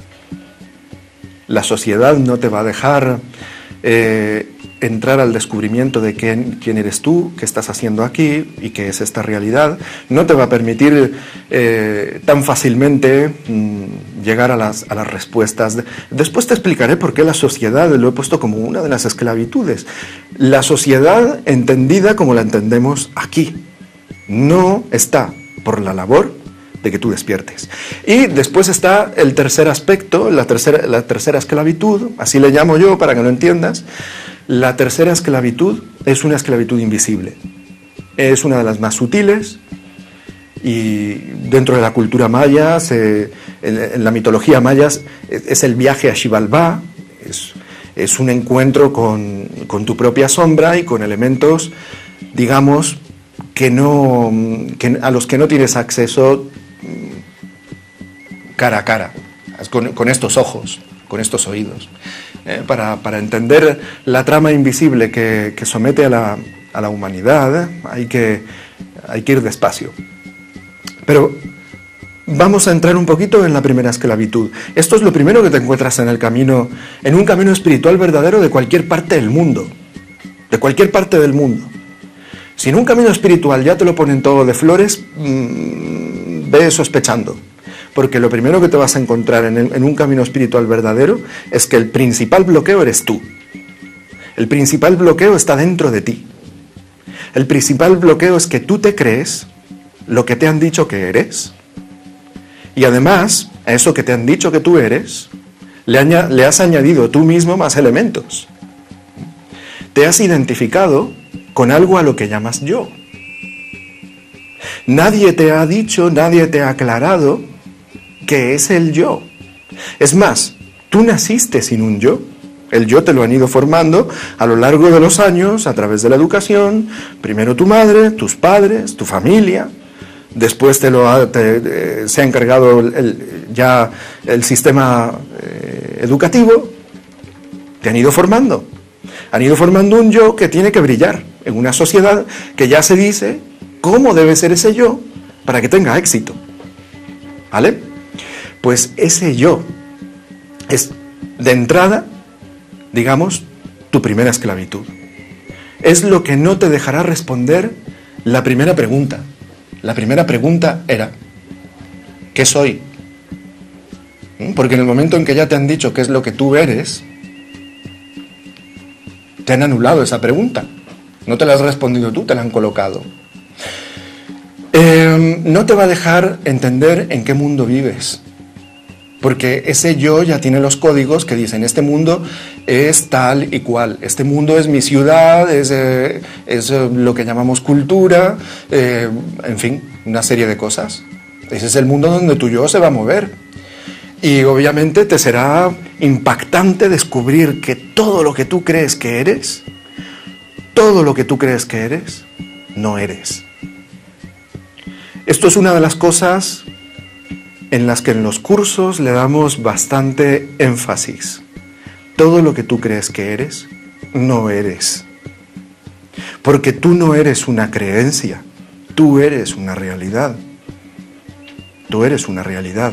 La sociedad no te va a dejar eh, entrar al descubrimiento de quién, quién eres tú, qué estás haciendo aquí y qué es esta realidad. No te va a permitir eh, tan fácilmente mmm, llegar a las, a las respuestas. Después te explicaré por qué la sociedad lo he puesto como una de las esclavitudes. La sociedad entendida como la entendemos aquí no está por la labor de que tú despiertes. Y después está el tercer aspecto, la tercera, la tercera esclavitud, así le llamo yo para que lo entiendas. La tercera esclavitud es una esclavitud invisible. Es una de las más sutiles y dentro de la cultura maya, se, en, en la mitología maya, es, es el viaje a Xibalbá, es, es un encuentro con, con tu propia sombra y con elementos, digamos, que no, que, a los que no tienes acceso cara a cara, con, con estos ojos, con estos oídos, eh, para, para entender la trama invisible que, que somete a la, a la humanidad, eh, hay, que, hay que ir despacio. Pero vamos a entrar un poquito en la primera esclavitud. Esto es lo primero que te encuentras en el camino, en un camino espiritual verdadero de cualquier parte del mundo, de cualquier parte del mundo. Si en un camino espiritual ya te lo ponen todo de flores, mmm, ve sospechando. Porque lo primero que te vas a encontrar en, el, en un camino espiritual verdadero es que el principal bloqueo eres tú. El principal bloqueo está dentro de ti. El principal bloqueo es que tú te crees lo que te han dicho que eres. Y además, a eso que te han dicho que tú eres, le, aña, le has añadido tú mismo más elementos. Te has identificado con algo a lo que llamas yo. Nadie te ha dicho, nadie te ha aclarado qué es el yo. Es más, tú naciste sin un yo. El yo te lo han ido formando a lo largo de los años, a través de la educación. Primero tu madre, tus padres, tu familia. Después te lo ha, te, eh, se ha encargado el, el, ya el sistema eh, educativo. Te han ido formando. Han ido formando un yo que tiene que brillar en una sociedad que ya se dice cómo debe ser ese yo para que tenga éxito. ¿Vale? Pues ese yo es, de entrada, digamos, tu primera esclavitud. Es lo que no te dejará responder la primera pregunta. La primera pregunta era, ¿qué soy? Porque en el momento en que ya te han dicho qué es lo que tú eres, te han anulado esa pregunta. No te la has respondido tú, te la han colocado. Eh, no te va a dejar entender en qué mundo vives. Porque ese yo ya tiene los códigos que dicen, este mundo es tal y cual, este mundo es mi ciudad, es, eh, es eh, lo que llamamos cultura, eh, en fin, una serie de cosas. Ese es el mundo donde tu yo se va a mover. Y obviamente te será impactante descubrir que todo lo que tú crees que eres, todo lo que tú crees que eres, no eres. Esto es una de las cosas en las que en los cursos le damos bastante énfasis. Todo lo que tú crees que eres, no eres. Porque tú no eres una creencia, tú eres una realidad. Tú eres una realidad.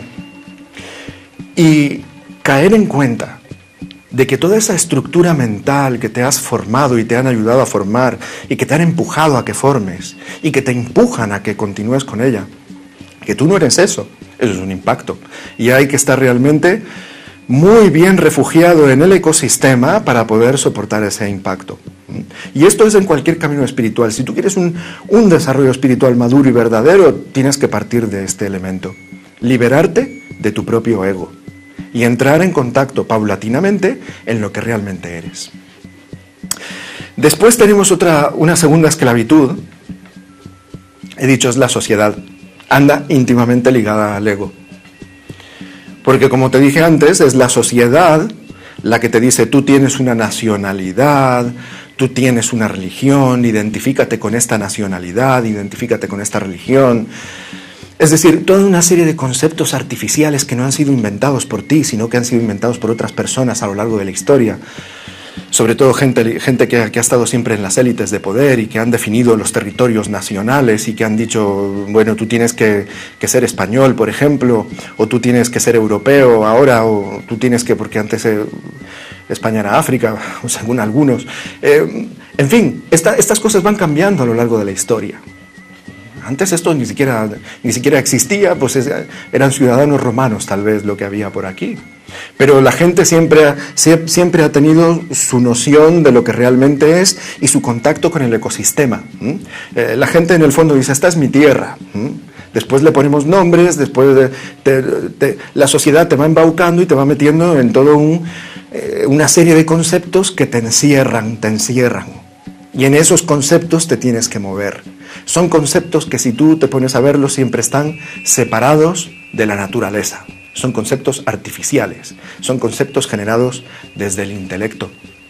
Y caer en cuenta de que toda esa estructura mental que te has formado y te han ayudado a formar y que te han empujado a que formes y que te empujan a que continúes con ella, que tú no eres eso, eso es un impacto. Y hay que estar realmente muy bien refugiado en el ecosistema para poder soportar ese impacto. Y esto es en cualquier camino espiritual. Si tú quieres un, un desarrollo espiritual maduro y verdadero, tienes que partir de este elemento. Liberarte de tu propio ego y entrar en contacto paulatinamente en lo que realmente eres. Después tenemos otra, una segunda esclavitud. He dicho, es la sociedad. Anda íntimamente ligada al ego. Porque como te dije antes, es la sociedad la que te dice, tú tienes una nacionalidad, tú tienes una religión, identifícate con esta nacionalidad, identifícate con esta religión. Es decir, toda una serie de conceptos artificiales que no han sido inventados por ti, sino que han sido inventados por otras personas a lo largo de la historia. Sobre todo gente, gente que, que ha estado siempre en las élites de poder y que han definido los territorios nacionales y que han dicho, bueno, tú tienes que, que ser español, por ejemplo, o tú tienes que ser europeo ahora, o tú tienes que, porque antes eh, España era África, o según algunos. Eh, en fin, esta, estas cosas van cambiando a lo largo de la historia. Antes esto ni siquiera, ni siquiera existía, pues es, eran ciudadanos romanos tal vez lo que había por aquí. Pero la gente siempre, siempre ha tenido su noción de lo que realmente es y su contacto con el ecosistema. Eh, la gente en el fondo dice, esta es mi tierra. Después le ponemos nombres, después de, te, te, la sociedad te va embaucando y te va metiendo en todo un, eh, una serie de conceptos que te encierran, te encierran. Y en esos conceptos te tienes que mover. Son conceptos que si tú te pones a verlos siempre están separados de la naturaleza. Son conceptos artificiales, son conceptos generados desde el intelecto.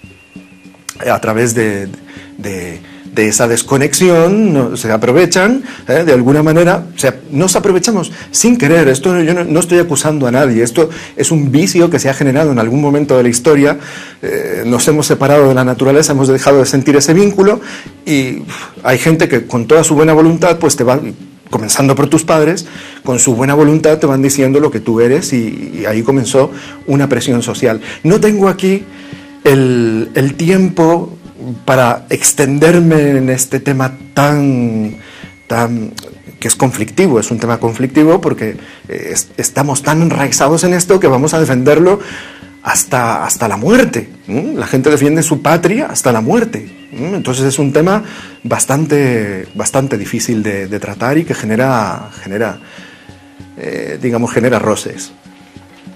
A través de, de, de esa desconexión no, se aprovechan, ¿eh? de alguna manera, o sea, nos aprovechamos sin querer. Esto yo no, no estoy acusando a nadie, esto es un vicio que se ha generado en algún momento de la historia. Eh, nos hemos separado de la naturaleza, hemos dejado de sentir ese vínculo y hay gente que con toda su buena voluntad pues te va, comenzando por tus padres, con su buena voluntad te van diciendo lo que tú eres y, y ahí comenzó una presión social. No tengo aquí el, el tiempo para extenderme en este tema tan, tan, que es conflictivo, es un tema conflictivo porque es, estamos tan enraizados en esto que vamos a defenderlo hasta, hasta la muerte. ¿Mm? La gente defiende su patria hasta la muerte. ¿Mm? Entonces es un tema bastante, bastante difícil de, de tratar y que genera, genera eh, digamos, genera roces.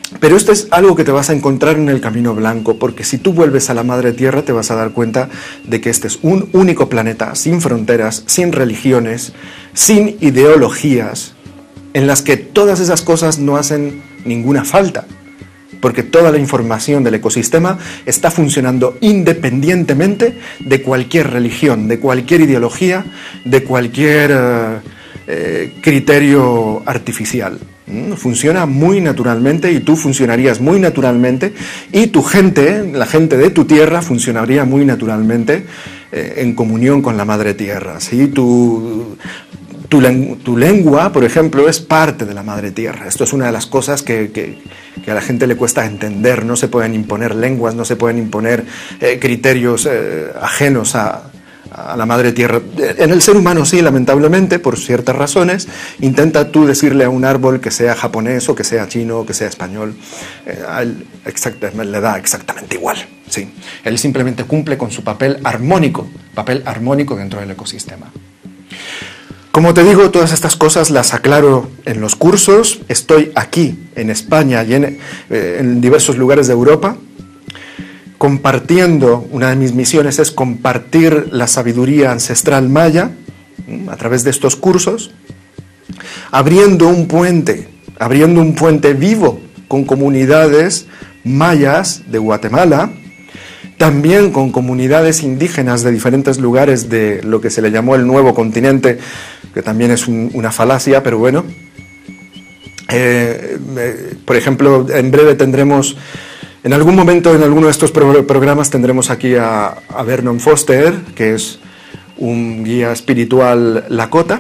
Pero esto es algo que te vas a encontrar en el Camino Blanco, porque si tú vuelves a la Madre Tierra te vas a dar cuenta de que este es un único planeta, sin fronteras, sin religiones, sin ideologías, en las que todas esas cosas no hacen ninguna falta, porque toda la información del ecosistema está funcionando independientemente de cualquier religión, de cualquier ideología, de cualquier eh, eh, criterio artificial. Funciona muy naturalmente y tú funcionarías muy naturalmente y tu gente, la gente de tu tierra, funcionaría muy naturalmente eh, en comunión con la Madre Tierra. ¿Sí? Tu, tu, tu lengua, por ejemplo, es parte de la Madre Tierra. Esto es una de las cosas que, que, que a la gente le cuesta entender. No se pueden imponer lenguas, no se pueden imponer eh, criterios eh, ajenos a... a la Madre Tierra. En el ser humano sí, lamentablemente, por ciertas razones. Intenta tú decirle a un árbol que sea japonés o que sea chino o que sea español, eh, a él le da exactamente igual. Sí. Él simplemente cumple con su papel armónico, papel armónico dentro del ecosistema. Como te digo, todas estas cosas las aclaro en los cursos. Estoy aquí, en España y en, eh, en diversos lugares de Europa, compartiendo. Una de mis misiones es compartir la sabiduría ancestral maya a través de estos cursos, abriendo un puente, abriendo un puente vivo con comunidades mayas de Guatemala, también con comunidades indígenas de diferentes lugares de lo que se le llamó el Nuevo Continente, que también es un, una falacia, pero bueno. Eh, eh, por ejemplo, en breve tendremos... En algún momento, en alguno de estos pro programas, tendremos aquí a, a Vernon Foster, que es un guía espiritual lakota.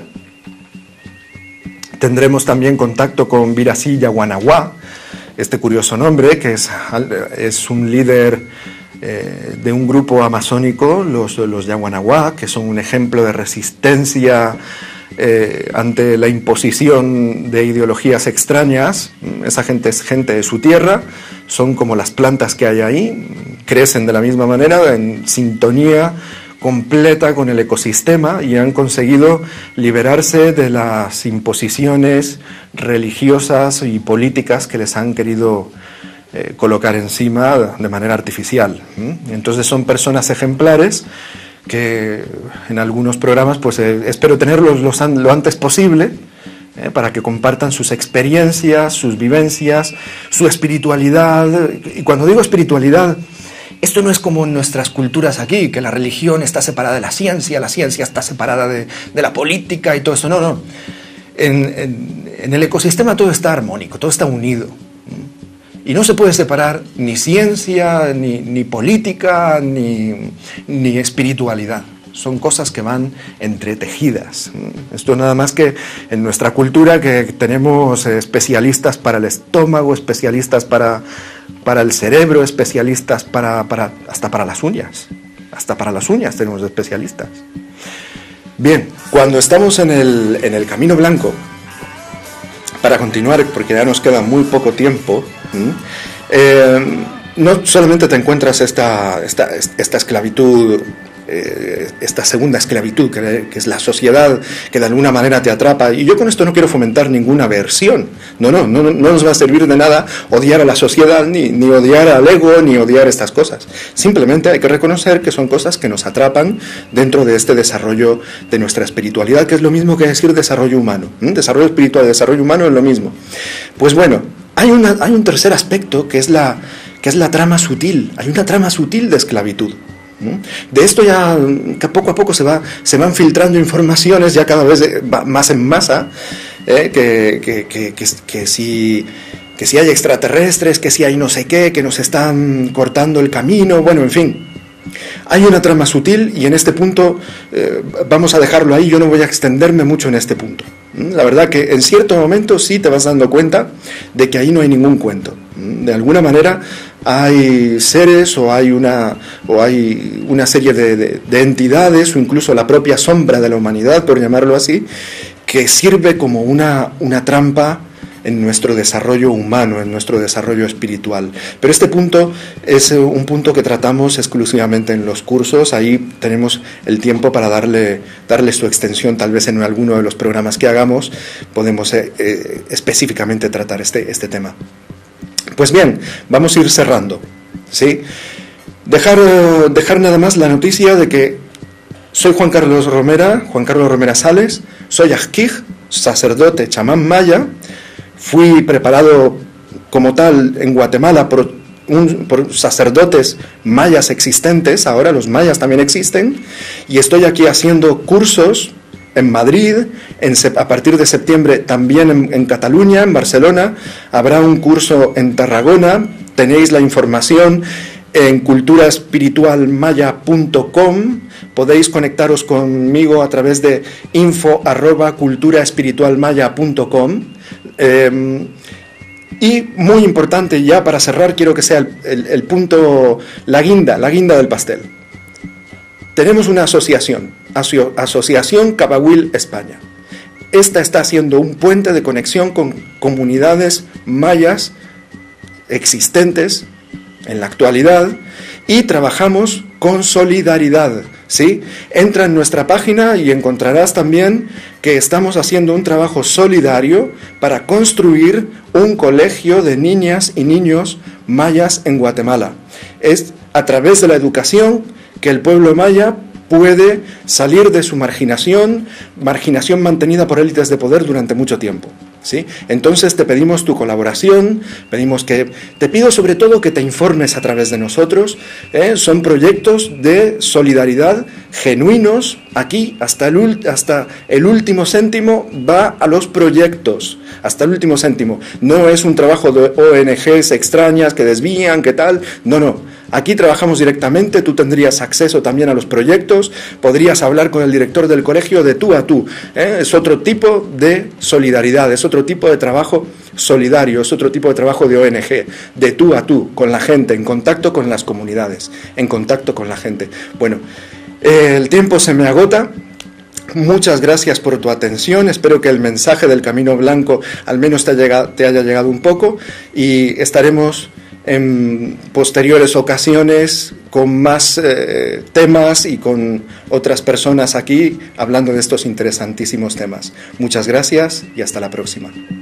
Tendremos también contacto con Virasí Yaguanaguá, este curioso nombre, que es, es un líder eh, de un grupo amazónico, los, los Yaguanaguá, que son un ejemplo de resistencia Eh, ante la imposición de ideologías extrañas. Esa gente es gente de su tierra, son como las plantas que hay ahí, crecen de la misma manera, en sintonía completa con el ecosistema, y han conseguido liberarse de las imposiciones religiosas y políticas que les han querido eh, colocar encima de manera artificial. Entonces son personas ejemplares que en algunos programas pues eh, espero tenerlos los, lo antes posible eh, para que compartan sus experiencias, sus vivencias, su espiritualidad. Y cuando digo espiritualidad, esto no es como en nuestras culturas aquí, que la religión está separada de la ciencia, la ciencia está separada de, de la política y todo eso. No, no. En, en, en el ecosistema todo está armónico, todo está unido. Y no se puede separar ni ciencia, ni, ni política, ni, ni espiritualidad. Son cosas que van entretejidas. Esto nada más que en nuestra cultura, que tenemos especialistas para el estómago, especialistas para, para el cerebro, especialistas para, para, hasta para las uñas. Hasta para las uñas tenemos especialistas. Bien, cuando estamos en el, en el Camino Blanco, para continuar, porque ya nos queda muy poco tiempo, eh, no solamente te encuentras esta, esta, esta esclavitud, eh, esta segunda esclavitud, que, que es la sociedad, que de alguna manera te atrapa, y yo con esto no quiero fomentar ninguna aversión, no, no, no, no nos va a servir de nada odiar a la sociedad, ni, ni odiar al ego, ni odiar estas cosas. Simplemente hay que reconocer que son cosas que nos atrapan dentro de este desarrollo de nuestra espiritualidad, que es lo mismo que decir desarrollo humano. ¿Mm? Desarrollo espiritual y desarrollo humano es lo mismo. Pues bueno, hay, una, hay un tercer aspecto que es, la, que es la trama sutil. Hay una trama sutil de esclavitud. De esto ya que poco a poco se, va, se van filtrando informaciones ya cada vez más en masa, eh, que, que, que, que, que, si, que si hay extraterrestres, que si hay no sé qué, que nos están cortando el camino, bueno, en fin. Hay una trama sutil y en este punto eh, vamos a dejarlo ahí, yo no voy a extenderme mucho en este punto. La verdad que en cierto momento sí te vas dando cuenta de que ahí no hay ningún cuento. De alguna manera hay seres o hay una, o hay una serie de, de, de entidades o incluso la propia sombra de la humanidad, por llamarlo así, que sirve como una, una trampa en nuestro desarrollo humano, en nuestro desarrollo espiritual. Pero este punto es un punto que tratamos exclusivamente en los cursos. Ahí tenemos el tiempo para darle, darle su extensión, tal vez en alguno de los programas que hagamos podemos eh, eh, específicamente tratar este, este tema. Pues bien, vamos a ir cerrando, ¿sí? Dejar, uh, dejar nada más la noticia de que soy Juan Carlos Romera, Juan Carlos Romera Sales, soy ajkij, sacerdote chamán maya, fui preparado como tal en Guatemala por, un, por sacerdotes mayas existentes, ahora los mayas también existen, y estoy aquí haciendo cursos en Madrid, en, a partir de septiembre también en, en Cataluña, en Barcelona, habrá un curso en Tarragona, tenéis la información en cultura espiritual maya punto com, podéis conectaros conmigo a través de info arroba cultura espiritual maya punto com. Eh, y muy importante, ya para cerrar, quiero que sea el, el, el punto, la guinda, la guinda del pastel. Tenemos una asociación, aso, Asociación Cabahuil España. Esta está haciendo un puente de conexión con comunidades mayas existentes en la actualidad y trabajamos con solidaridad, ¿sí? Entra en nuestra página y encontrarás también que estamos haciendo un trabajo solidario para construir un colegio de niñas y niños mayas en Guatemala. Es a través de la educación que el pueblo maya puede salir de su marginación, marginación mantenida por élites de poder durante mucho tiempo, ¿sí? Entonces te pedimos tu colaboración, pedimos que, te pido sobre todo que te informes a través de nosotros, ¿eh? Son proyectos de solidaridad genuinos, aquí hasta el, hasta el último céntimo va a los proyectos, hasta el último céntimo, no es un trabajo de O N Ges extrañas que desvían, que tal, no, no. Aquí trabajamos directamente, tú tendrías acceso también a los proyectos, podrías hablar con el director del colegio de tú a tú, ¿eh? Es otro tipo de solidaridad, es otro tipo de trabajo solidario, es otro tipo de trabajo de O N Ge, de tú a tú, con la gente, en contacto con las comunidades, en contacto con la gente. Bueno, eh, el tiempo se me agota. Muchas gracias por tu atención, espero que el mensaje del Camino Blanco al menos te haya llegado, te haya llegado un poco y estaremos en posteriores ocasiones con más eh, temas y con otras personas aquí hablando de estos interesantísimos temas. Muchas gracias y hasta la próxima.